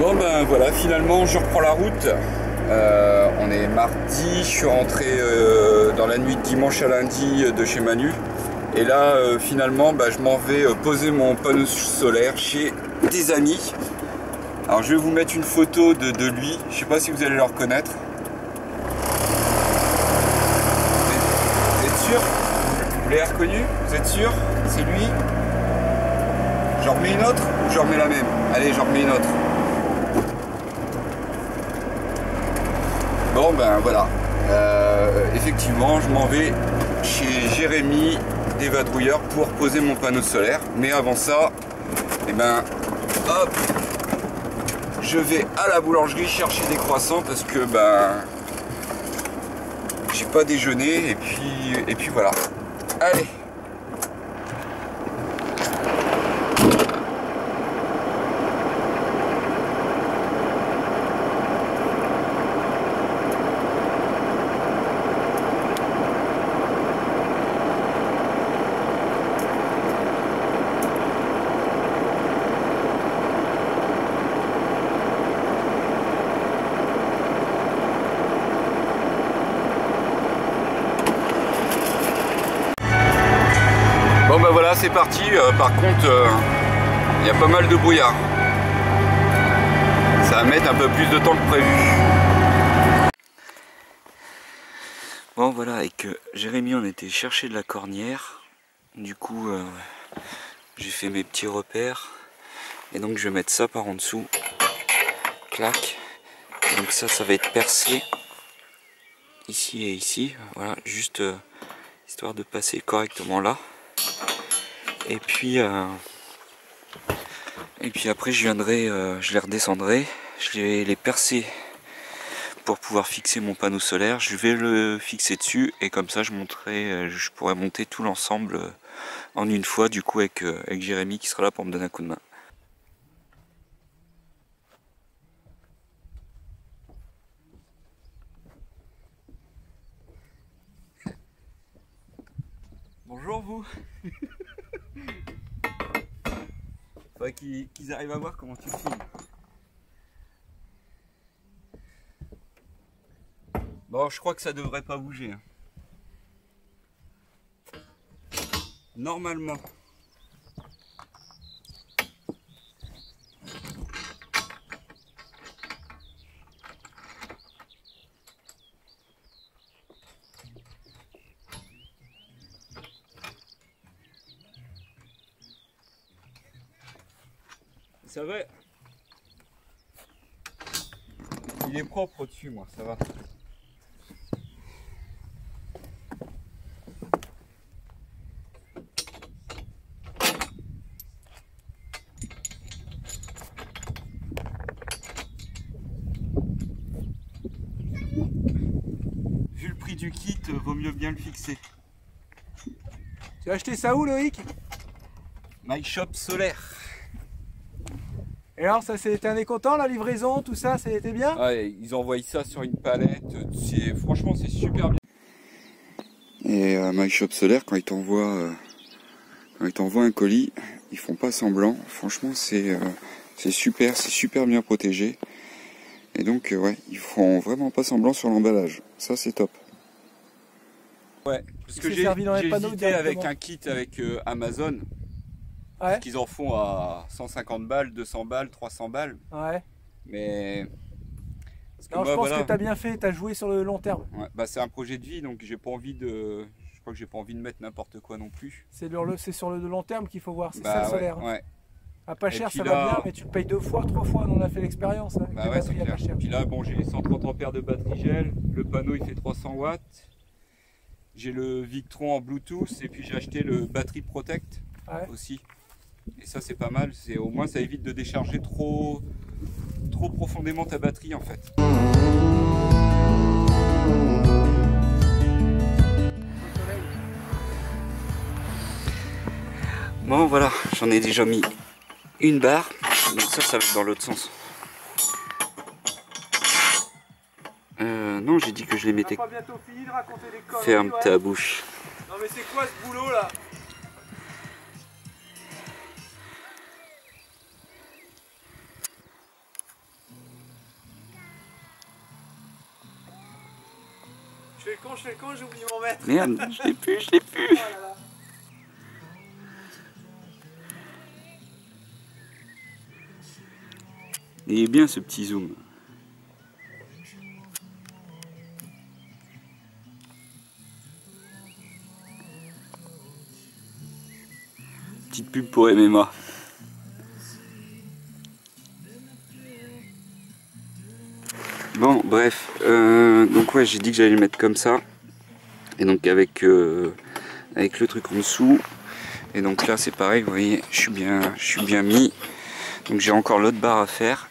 Bon ben voilà, finalement je reprends la route. On est mardi, je suis rentré dans la nuit de dimanche à lundi de chez Manu. Et là finalement je m'en vais poser mon panneau solaire chez des amis. Alors je vais vous mettre une photo de lui, je sais pas si vous allez le reconnaître. Vous êtes sûr? Vous l'avez reconnu? Vous êtes sûr? C'est lui? J'en remets une autre ou j'en remets la même? Allez, j'en remets une autre. Bon ben voilà, effectivement je m'en vais chez Jérémy des Vadrouilleurs pour poser mon panneau solaire. Mais avant ça, et ben hop, je vais à la boulangerie chercher des croissants parce que j'ai pas déjeuné et puis voilà. Allez. Bon ben voilà, c'est parti. Par contre, il y a pas mal de brouillard. Ça va mettre un peu plus de temps que prévu. Bon voilà, avec Jérémy on était chercher de la cornière. Du coup, j'ai fait mes petits repères. Et donc je vais mettre ça par en dessous. Clac. Et donc ça va être percé. Ici et ici. Voilà, juste histoire de passer correctement là. Et puis après je les redescendrai, je vais les percer pour pouvoir fixer mon panneau solaire. Je vais le fixer dessus et comme ça je pourrai monter tout l'ensemble en une fois, du coup avec Jérémy qui sera là pour me donner un coup de main. Bonjour vous. Faudrait qu'ils arrivent à voir comment tu filmes. Bon, je crois que ça devrait pas bouger. Normalement. Ça va. Il est propre au-dessus, moi, ça va. Vu le prix du kit, vaut mieux bien le fixer. Tu as acheté ça où, Loïc? My Shop Solaire. Et alors, t'es un des contents, la livraison, tout ça, c'était bien? Ouais, ils envoient ça sur une palette, franchement c'est super bien. Et My Shop Solaire, quand ils t'envoient un colis, ils font pas semblant. Franchement c'est super bien protégé. Et donc ouais, ils font vraiment pas semblant sur l'emballage. Ça c'est top. Ouais, parce que j'ai hésité avec un kit avec Amazon. Ouais. Parce qu'ils en font à 150 balles, 200 balles, 300 balles. Ouais. Mais... non, je pense que tu as bien fait, tu as joué sur le long terme. Ouais, c'est un projet de vie, donc j'ai pas envie de... Je crois que j'ai pas envie de mettre n'importe quoi non plus. C'est sur le long terme qu'il faut voir, c'est ça le solaire. Ouais. À pas cher, ça va bien, mais tu le payes 2 fois, 3 fois, on a fait l'expérience. Bah ouais, c'est clair. Pas cher. Puis là, bon, j'ai 130 ampères de batterie gel, le panneau il fait 300 watts. J'ai le Victron en Bluetooth, et puis j'ai acheté le Battery Protect aussi. Et ça c'est pas mal, au moins ça évite de décharger trop profondément ta batterie en fait. Bon voilà, j'en ai déjà mis une barre, donc ça va être dans l'autre sens. Non, j'ai dit que je les mettais. Ferme ta bouche. Non mais c'est quoi ce boulot là? Je fais le con, j'ai oublié mon mètre. Merde, je l'ai plus. Oh là là. Il est bien ce petit zoom. Petite pub pour MMA. Bon, bref, donc ouais, j'ai dit que j'allais le mettre comme ça, et donc avec le truc en dessous, et donc là c'est pareil, vous voyez, je suis bien mis, donc j'ai encore l'autre barre à faire.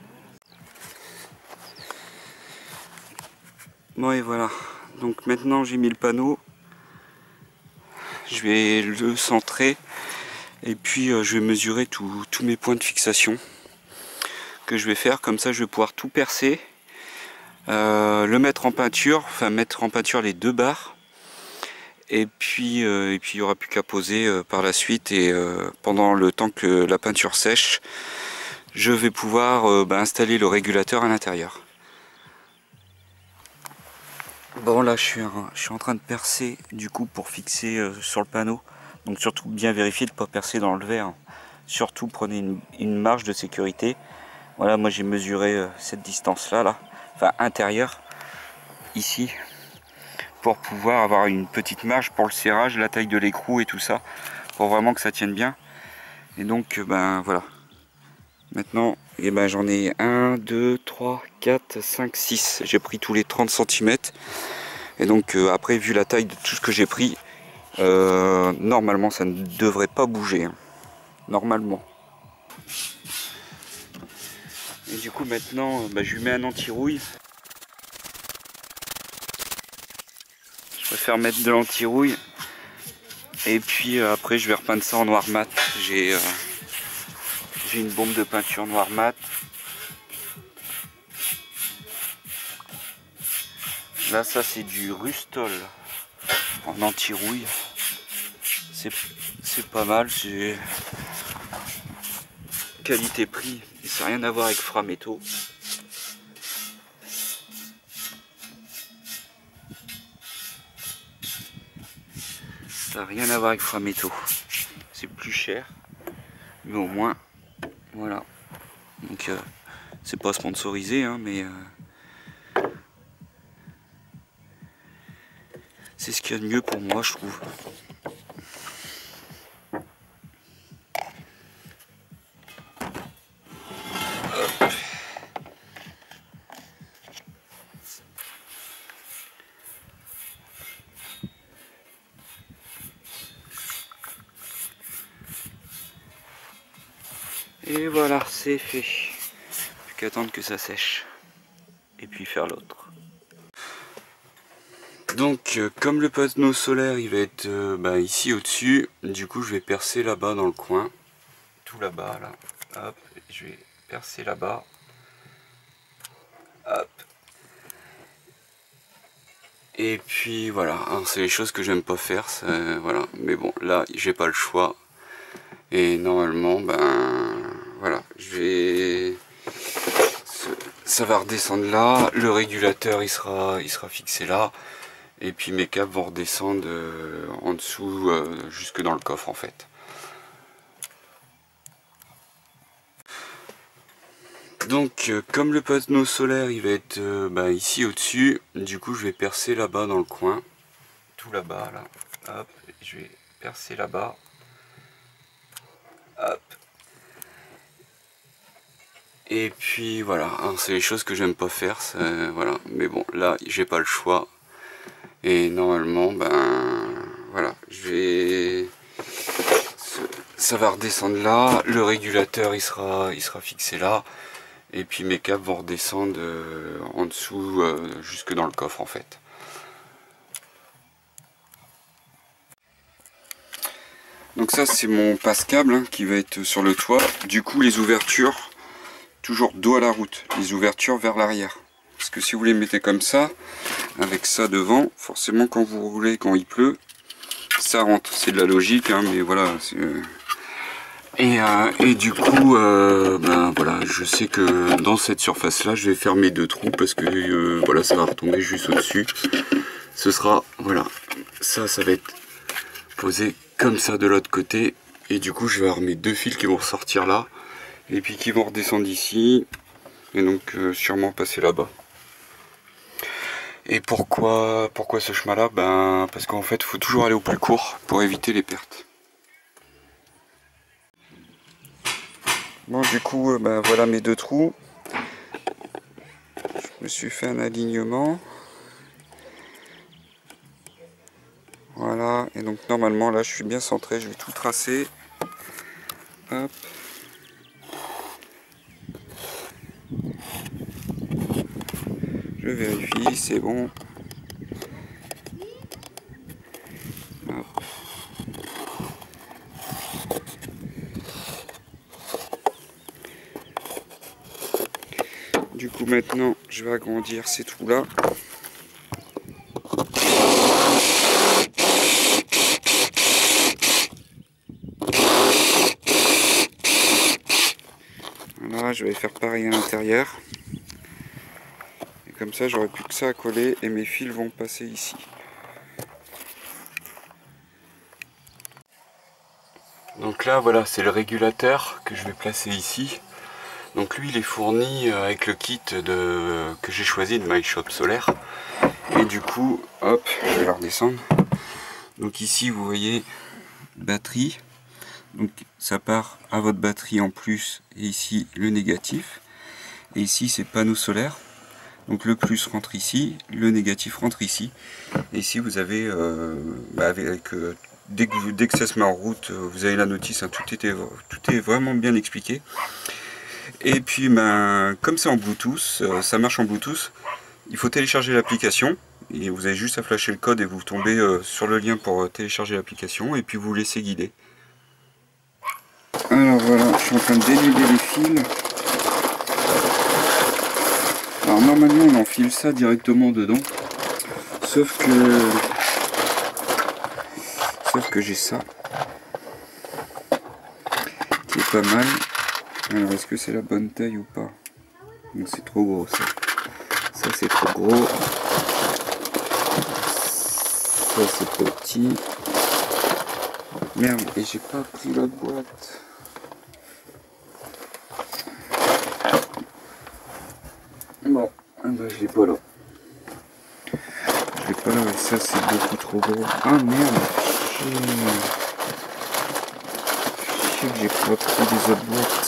Bon et voilà, donc maintenant j'ai mis le panneau, je vais le centrer, et puis je vais mesurer tous mes points de fixation que je vais faire, comme ça je vais pouvoir tout percer. Le mettre en peinture, enfin mettre en peinture les deux barres, et puis il n'y aura plus qu'à poser par la suite, et pendant le temps que la peinture sèche, je vais pouvoir installer le régulateur à l'intérieur. Bon, là je suis en train de percer du coup pour fixer sur le panneau, donc surtout bien vérifier de ne pas percer dans le verre, surtout prenez une marge de sécurité. Voilà, moi j'ai mesuré cette distance là, enfin intérieur, ici, pour pouvoir avoir une petite marge pour le serrage, la taille de l'écrou et tout ça, pour vraiment que ça tienne bien. Et donc ben voilà, maintenant j'en ai 1, 2, 3, 4, 5, 6, j'ai pris tous les 30 cm, et donc après vu la taille de tout ce que j'ai pris, normalement ça ne devrait pas bouger, hein. Normalement. Et du coup maintenant je lui mets un anti-rouille. Je préfère mettre de l'anti-rouille, et puis après je vais repeindre ça en noir mat. J'ai une bombe de peinture noir mat. Là ça c'est du Rustol en anti-rouille. C'est pas mal, c'est qualité-prix, et ça n'a rien à voir avec Frametto. Ça n'a rien à voir avec Frametto. C'est plus cher, mais au moins, voilà. Donc c'est pas sponsorisé, hein, mais c'est ce qu'il y a de mieux pour moi, je trouve. Hop. Et voilà, c'est fait. Plus qu'à attendre que ça sèche. Et puis faire l'autre. Donc comme le panneau solaire il va être ici au-dessus, du coup je vais percer là-bas dans le coin. Tout là-bas là. Hop, je vais percer là-bas. Hop. Et puis voilà, c'est les choses que j'aime pas faire, voilà. Mais bon, là j'ai pas le choix. Et normalement, voilà, ça va redescendre là, le régulateur il sera fixé là, et puis mes câbles vont redescendre en dessous, jusque dans le coffre en fait. Donc comme le panneau solaire il va être ici au-dessus, du coup je vais percer là-bas dans le coin. Tout là-bas là. Hop, je vais percer là-bas. Hop. Et puis voilà, c'est les choses que j'aime pas faire, voilà. Mais bon, là j'ai pas le choix. Et normalement, voilà, ça va redescendre là, le régulateur il sera fixé là, et puis mes câbles vont redescendre en dessous, jusque dans le coffre en fait. Donc ça c'est mon passe-câble, hein, qui va être sur le toit. Du coup les ouvertures, toujours dos à la route, les ouvertures vers l'arrière. Parce que si vous les mettez comme ça, avec ça devant, forcément quand vous roulez, quand il pleut, ça rentre. C'est de la logique, hein, mais voilà. Et du coup, voilà, je sais que dans cette surface là, je vais faire mes deux trous parce que voilà, ça va retomber juste au-dessus. ce sera, voilà, ça va être posé comme ça de l'autre côté. Et du coup, je vais armer 2 fils qui vont ressortir là, et puis qui vont redescendre ici, et donc sûrement passer là-bas. Et pourquoi ce chemin-là? Ben, parce qu'en fait, il faut toujours aller au plus court pour éviter les pertes. Bon, du coup, ben, voilà mes 2 trous. Je me suis fait un alignement. Voilà, et donc normalement là je suis bien centré, je vais tout tracer. Hop. Je vérifie, c'est bon. Hop. Du coup maintenant je vais agrandir ces trous là. Voilà, je vais faire pareil à l'intérieur. Et comme ça j'aurai plus que ça à coller et mes fils vont passer ici. Donc là voilà, c'est le régulateur que je vais placer ici. Donc lui il est fourni avec le kit que j'ai choisi de My Shop Solaire. Et du coup, hop, je vais la redescendre. Donc ici vous voyez batterie. Donc ça part à votre batterie en plus et ici le négatif. Et ici c'est panneau solaire. Donc le plus rentre ici, le négatif rentre ici. Et ici vous avez, dès que ça se met en route, vous avez la notice, hein, tout est vraiment bien expliqué. Et puis ben, comme c'est en Bluetooth, ça marche en Bluetooth, il faut télécharger l'application. Et vous avez juste à flasher le code et vous tombez sur le lien pour télécharger l'application et puis vous laissez guider. Alors voilà, je suis en train de dénuder les fils. Alors normalement on enfile ça directement dedans, sauf que j'ai ça qui est pas mal. Alors est-ce que c'est la bonne taille ou pas? Donc c'est trop gros ça. Ça c'est trop gros. Ça c'est trop petit. Merde, et j'ai pas pris l'autre boîte. Bon, bah je l'ai pas là. Je l'ai pas là, et ça c'est beaucoup trop gros. Ah merde, chier que j'ai pas pris les autres boîtes.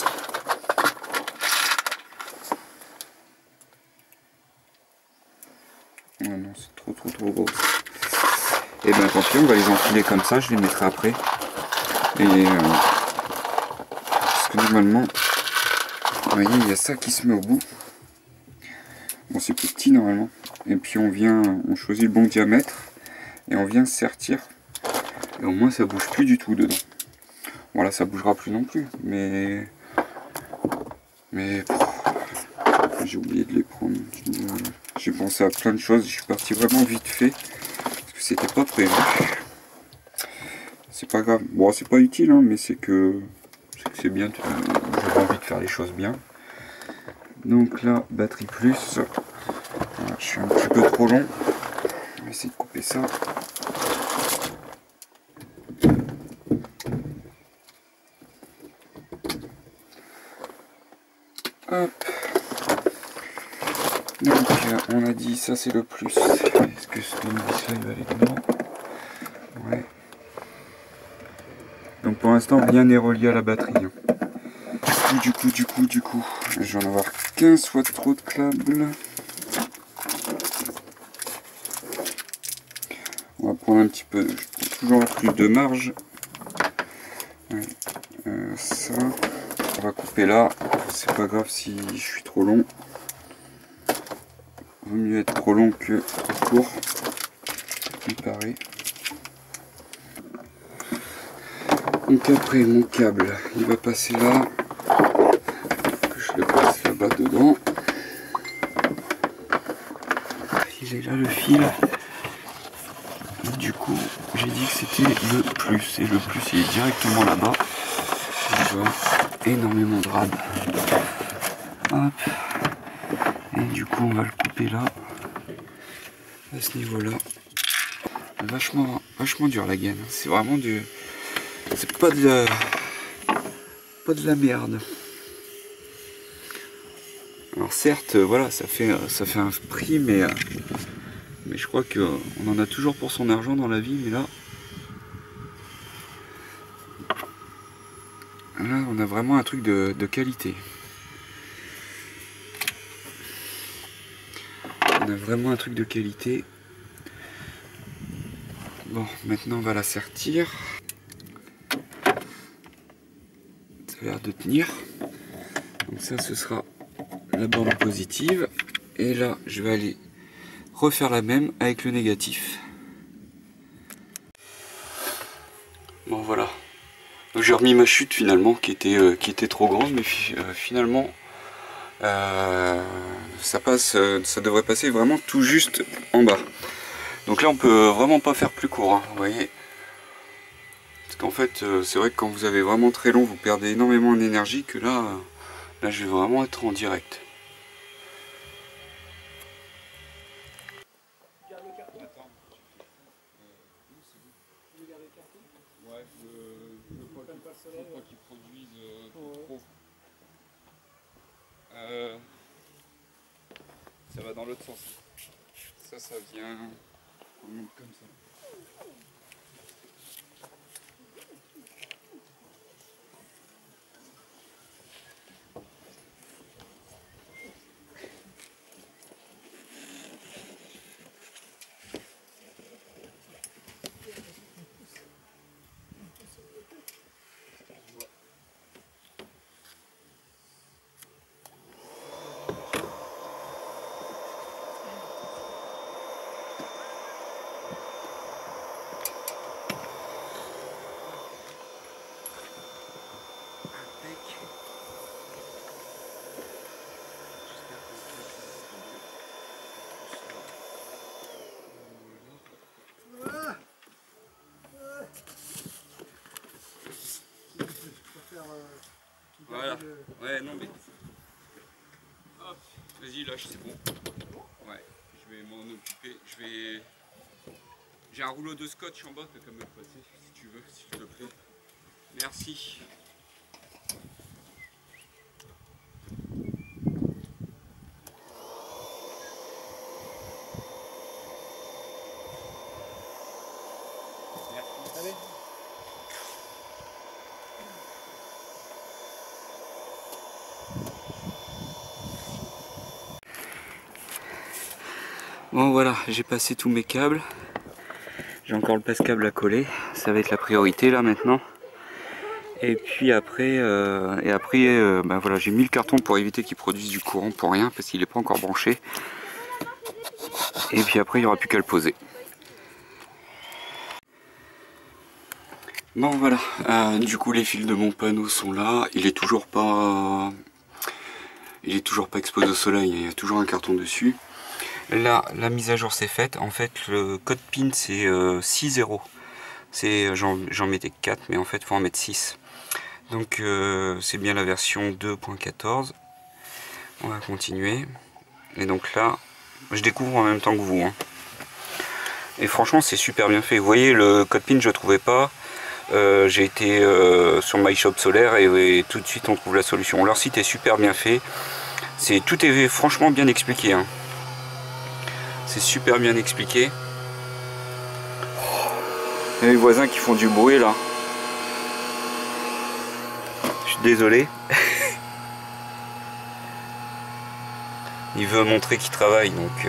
Oh non, c'est trop gros. Et ben tant pis, on va les enfiler comme ça, je les mettrai après. Et parce que normalement, vous voyez, il y a ça qui se met au bout. Bon, c'est plus petit normalement. Et puis on choisit le bon diamètre et on vient sertir. Et au moins ça bouge plus du tout dedans. Voilà, ça bougera plus non plus. Mais j'ai oublié de les prendre. J'ai pensé à plein de choses. Je suis parti vraiment vite fait parce que c'était pas prévu. C'est pas grave. Bon, c'est pas utile, hein, mais c'est que c'est bien. J'ai envie de faire les choses bien. Donc là, batterie plus. Voilà, je suis un petit peu trop long. On va essayer de couper ça. Hop. Donc on a dit ça c'est le plus. Est-ce que ce tournevis là il va aller dedans? Ouais. Donc pour l'instant rien n'est relié à la batterie. Du coup, je vais en avoir 15 fois trop de câbles. On va prendre un petit peu, je prends toujours plus de marge. Ouais. Ça, on va couper là. C'est pas grave si je suis trop long. Vaut mieux être trop long que trop court. Il paraît. Donc après mon câble, il va passer là. Que je le passe là-bas dedans. Il est là le fil. Et du coup, j'ai dit que c'était le plus. Et le plus il est directement là-bas. Je vois énormément de rad. Hop. Et du coup on va le couper là. À ce niveau là. vachement dur la gaine. C'est vraiment du... C'est pas de la merde. Alors certes, voilà, ça fait un prix, mais je crois qu'on en a toujours pour son argent dans la vie, mais là on a vraiment un truc de qualité. On a vraiment un truc de qualité. Bon, maintenant on va la sertir. Ça a l'air de tenir. Donc ça, ce sera la borne positive. Et là, je vais aller refaire la même avec le négatif. Bon, voilà. Donc j'ai remis ma chute finalement, qui était trop grande, mais finalement, ça devrait passer vraiment tout juste en bas. Donc là, on peut vraiment pas faire plus court, hein, vous voyez. Parce qu'en fait, c'est vrai que quand vous avez vraiment très long, vous perdez énormément d'énergie, que là, je vais vraiment être en direct. Pas qu'ils produisent trop. Ça va dans l'autre sens. Ça vient. On monte comme ça. Voilà, ouais, non mais... Hop, vas-y, lâche, c'est bon. Ouais, je vais m'en occuper, J'ai un rouleau de scotch en bas que comme me passer, si tu veux, s'il te plaît. Merci. Allez. Bon voilà, j'ai passé tous mes câbles. J'ai encore le passe-câble à coller. Ça va être la priorité là maintenant. Et puis après, ben voilà, j'ai mis le carton pour éviter qu'il produise du courant pour rien parce qu'il n'est pas encore branché. Et puis après, il n'y aura plus qu'à le poser. Bon voilà, du coup les fils de mon panneau sont là. Il est toujours pas exposé au soleil. Il y a toujours un carton dessus. Là, la mise à jour c'est faite. En fait, le code PIN c'est 6.0. J'en mettais 4, mais en fait, il faut en mettre 6. Donc, c'est bien la version 2.14. On va continuer. Et donc là, je découvre en même temps que vous. Hein. Et franchement, c'est super bien fait. Vous voyez, le code PIN, je ne trouvais pas. J'ai été sur MyShop Solaire et tout de suite, on trouve la solution. Leur site est super bien fait. Tout est franchement bien expliqué. Hein. C'est super bien expliqué. Il y a les voisins qui font du bruit là. Je suis désolé. Il veut montrer qu'il travaille donc.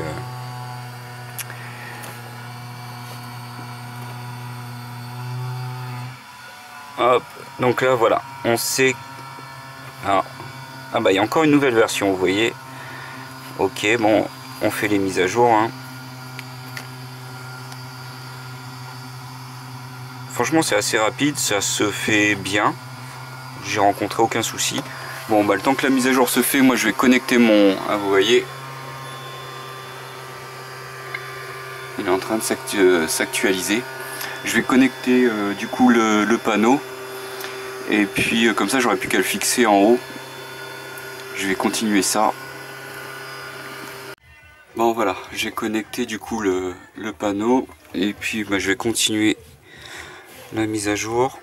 Hop. Donc là voilà. On sait. Ah bah il y a encore une nouvelle version, vous voyez. Ok, bon, on fait les mises à jour. Hein. Franchement c'est assez rapide, ça se fait bien. J'ai rencontré aucun souci. Bon bah le temps que la mise à jour se fait, moi je vais connecter mon... Ah vous voyez. Il est en train de s'actualiser. Je vais connecter du coup le panneau. Et puis comme ça j'aurai plus qu'à le fixer en haut. Je vais continuer ça. Bon voilà, j'ai connecté du coup le panneau et puis bah, je vais continuer la mise à jour.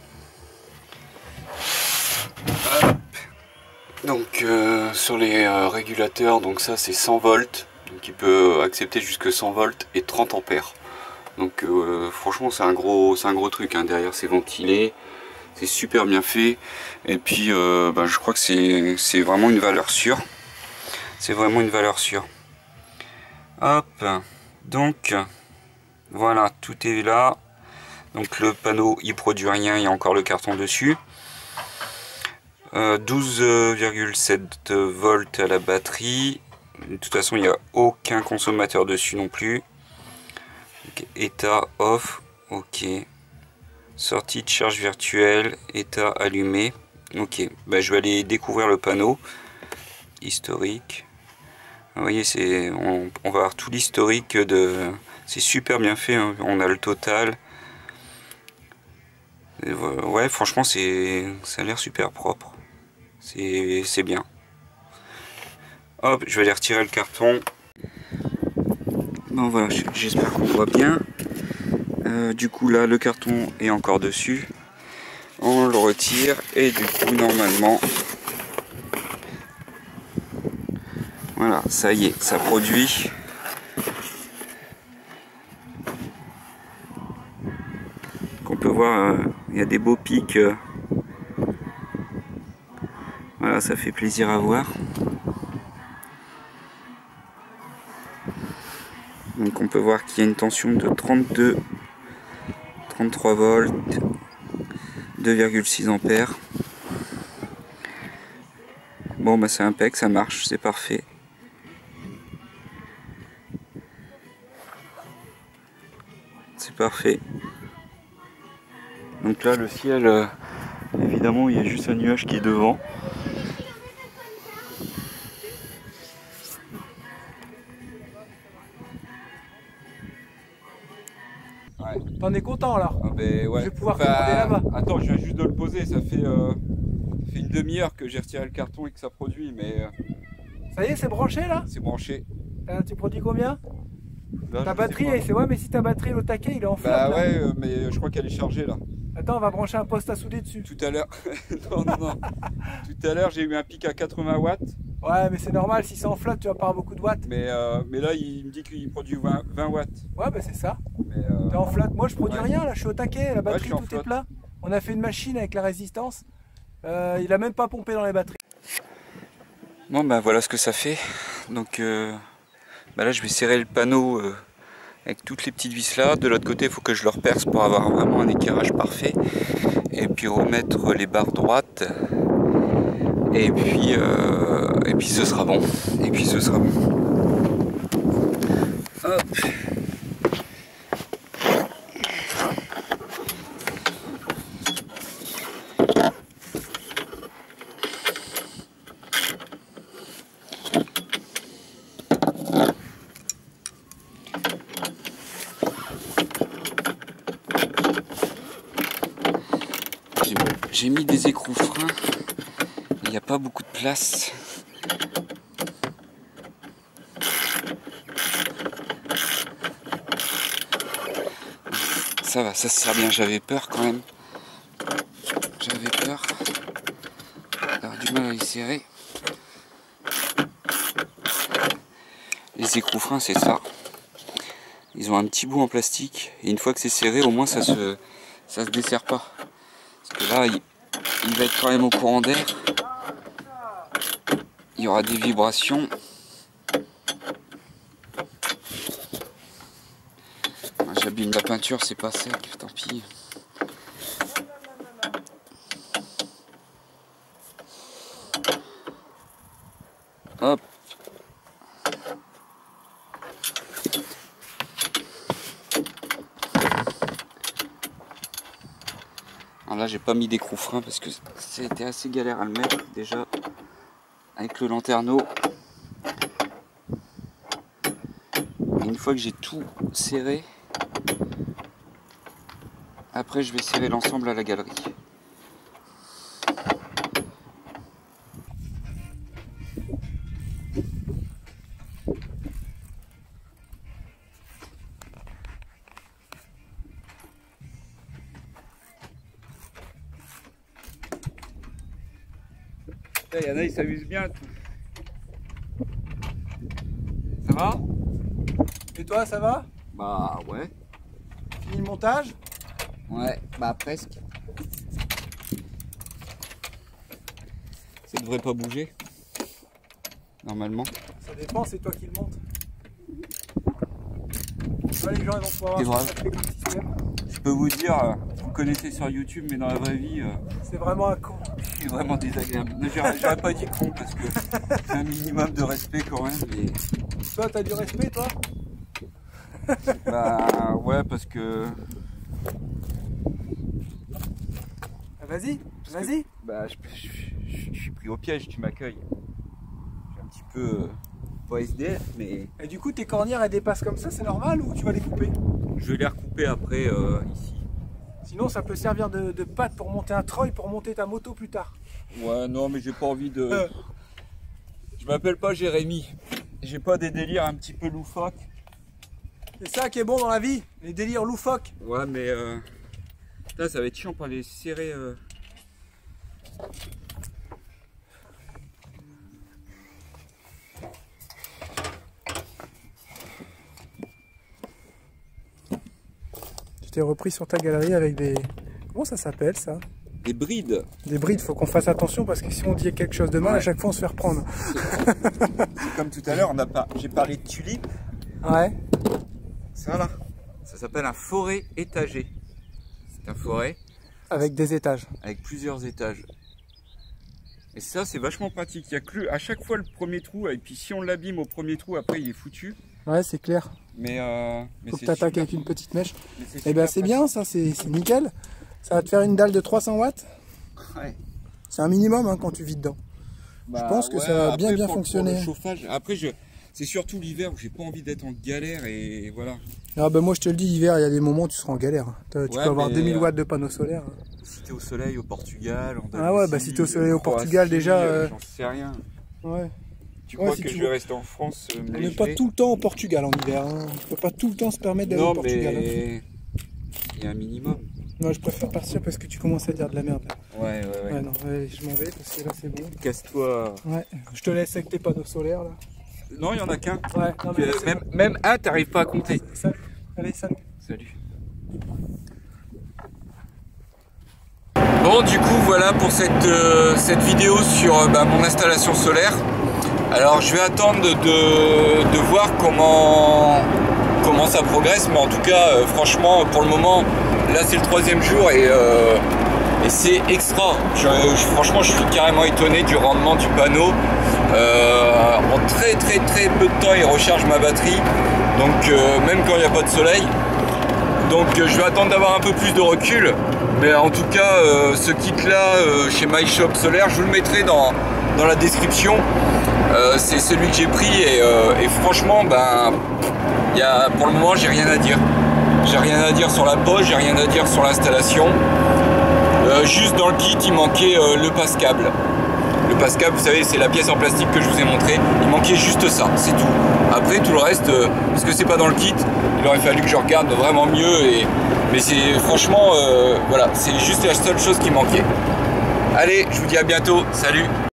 Hop. Donc sur les régulateurs, donc ça c'est 100 volts, donc il peut accepter jusque 100 volts et 30 ampères. Donc franchement c'est un gros truc, hein. Derrière c'est ventilé, c'est super bien fait et puis bah, je crois que c'est vraiment une valeur sûre. C'est vraiment une valeur sûre. Hop, donc voilà, tout est là. Donc le panneau il produit rien, il y a encore le carton dessus. 12,7 volts à la batterie. De toute façon il n'y a aucun consommateur dessus non plus. Donc, état off, ok. Sortie de charge virtuelle, état allumé. Ok, bah, je vais aller découvrir le panneau historique. Vous voyez, on va avoir tout l'historique de... C'est super bien fait, hein. On a le total. Et ouais, franchement, ça a l'air super propre. C'est bien. Hop, je vais aller retirer le carton. Bon voilà, j'espère qu'on voit bien. Du coup là, le carton est encore dessus. On le retire et du coup, normalement... Voilà, ça y est, ça produit. On peut voir, il y a des beaux pics. Voilà, ça fait plaisir à voir. Donc on peut voir qu'il y a une tension de 33 volts, 2,6 ampères. Bon bah c'est impec, ça marche, c'est parfait. C'est parfait. Donc là le ciel, évidemment il y a juste un nuage qui est devant. Ouais. T'en es content là? Ah ben ouais. Je vais pouvoir commander là-bas. Attends, je viens juste de le poser, ça fait une demi-heure que j'ai retiré le carton et que ça produit, mais Ça y est, c'est branché là? c'est branché. Tu produis combien? Là, Ta batterie, c'est ouais, mais si ta batterie est au taquet, il est en flotte. Bah là. ouais, mais je crois qu'elle est chargée là. Attends, on va brancher un poste à souder dessus. Tout à l'heure, non. Tout à l'heure, j'ai eu un pic à 80 watts. Ouais, mais c'est normal, si c'est en flotte, tu vas pas avoir beaucoup de watts. Mais là, il me dit qu'il produit 20 watts. Ouais, bah c'est ça. Mais, T'es en flotte. Moi, je produis ouais. rien là, je suis au taquet, la batterie, je suis en tout est flotte. plein. On a fait une machine avec la résistance. Il a même pas pompé dans les batteries. Bon, bah voilà ce que ça fait. Donc bah là, je vais serrer le panneau avec toutes les petites vis là. De l'autre côté, il faut que je le reperce pour avoir vraiment un éclairage parfait. Et puis remettre les barres droites. Et puis ce sera bon. Et puis ce sera bon. Hop. J'ai mis des écrous freins, il n'y a pas beaucoup de place. Ça va, ça se sert bien, j'avais peur quand même. J'avais peur d'avoir du mal à les serrer. Les écrous freins, c'est ça. Ils ont un petit bout en plastique et une fois que c'est serré, au moins ça se dessert pas. Parce que là, il va être quand même au courant d'air. Il y aura des vibrations. J'abîme la peinture, c'est pas sec, tant pis. Hop. Alors là, j'ai pas mis d'écrou frein parce que c'était assez galère à le mettre déjà avec le lanterneau. Et une fois que j'ai tout serré, après je vais serrer l'ensemble à la galerie. Il y en a, ils s'amusent bien. Ça va? Et toi, ça va? Bah ouais. Fini le montage? Ouais, bah presque. Ça devrait pas bouger. Normalement. Ça dépend, c'est toi qui le montes. Là, les gens ils vont pouvoir C'est voir vrai. ce que ça fait comme système. Je peux vous dire, vous connaissez sur YouTube, mais dans la vraie vie, C'est vraiment un con. c'est vraiment désagréable. J'aurais pas dit con parce que c'est un minimum de respect quand même. Mais... Toi, t'as du respect, toi? Bah ouais, parce que. Vas-y, vas-y. Bah je suis pris au piège, tu m'accueilles. Je suis un petit peu pas SDF, mais Et du coup, tes cornières, elles dépassent comme ça, c'est normal ou tu vas les couper? je vais les recouper après ici. Sinon, ça peut servir de patte pour monter un treuil, pour monter ta moto plus tard. Ouais, non, mais j'ai pas envie de. Je m'appelle pas Jérémy. J'ai pas des délires un petit peu loufoques. C'est ça qui est bon dans la vie, les délires loufoques. Ouais, mais putain, ça va être chiant pour les serrer. Tu t'es repris sur ta galerie avec des... Comment ça s'appelle ça? Des brides. Des brides, faut qu'on fasse attention parce que si on dit quelque chose de mal, Ouais. à chaque fois on se fait reprendre. C'est comme tout à l'heure, j'ai parlé de tulipes. Ouais. Ça là, ça s'appelle un forêt étagé. C'est un forêt Avec des étages. avec plusieurs étages. Et ça, c'est vachement pratique. Il y a que à chaque fois le premier trou, et puis si on l'abîme au premier trou, après il est foutu. Ouais, c'est clair. Mais Faut que c'est t'attaques super- avec une petite mèche. mais c'est Eh ben super c'est bien ça, c'est nickel. Ça va te faire une dalle de 300 watts. pratique. Ouais. C'est un minimum hein, quand tu vis dedans. Bah, pense que ouais, ça va après, bien pour fonctionner. le chauffage. Après, c'est surtout l'hiver où j'ai pas envie d'être en galère et voilà. Ah ben moi je te le dis, hiver il y a des moments où tu seras en galère. Tu Ouais, peux avoir mais, 2000 watts de panneaux solaires. Si t'es au soleil au Portugal, en Ah ouais, bah, si t'es au soleil au Portugal, déjà, j'en sais rien. Ouais. Tu Ouais, crois si que tu je veux. vais rester en France On me n'est pas lécher tout le temps au Portugal en hiver. Hein. On peut pas tout le temps se permettre d'aller au Non, Portugal. Hein. mais il y a un minimum. Non, je préfère partir parce que tu commences à dire de la merde. Là. Ouais. Ouais, non, ouais, je m'en vais parce que là c'est bon. Casse-toi. Ouais, je te laisse avec tes panneaux solaires là. Non, il y en a qu'un. Ouais, non, mais c'est Même un, t'arrives pas à compter. bon. Salut. Allez, salut. Salut. Bon, du coup, voilà pour cette vidéo sur mon installation solaire. Alors, je vais attendre de voir comment ça progresse, mais en tout cas, franchement, pour le moment, là, c'est le 3e jour et c'est extra. Franchement, je suis carrément étonné du rendement du panneau. En très peu de temps, il recharge ma batterie, donc même quand il n'y a pas de soleil. Donc je vais attendre d'avoir un peu plus de recul, mais en tout cas ce kit là chez My Shop Solaire, je vous le mettrai dans la description. C'est celui que j'ai pris et franchement pour le moment j'ai rien à dire. J'ai rien à dire sur la poche, j'ai rien à dire sur l'installation. Juste dans le kit il manquait le passe-câble. Le passe-câble, vous savez, c'est la pièce en plastique que je vous ai montré. Il manquait juste ça, c'est tout. Après, tout le reste, parce que c'est pas dans le kit, il aurait fallu que je regarde vraiment mieux. Mais c'est franchement, voilà, c'est juste la seule chose qui manquait. Allez, je vous dis à bientôt. Salut!